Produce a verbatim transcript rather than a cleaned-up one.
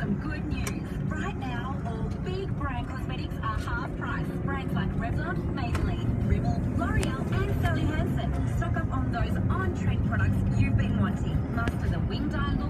some good news. Right now, all big brand cosmetics are half price. Brands like Revlon, Maybelline, Rimmel, L'Oreal and Sally Hansen. Stock up on those on-trend products you've been wanting. Master the wing dye look,